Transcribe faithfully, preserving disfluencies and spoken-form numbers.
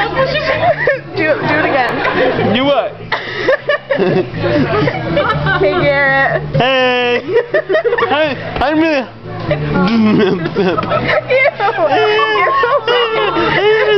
do, do it again. Do what? Hey, Garrett. Hey! I, I'm gonna... Ew. You're so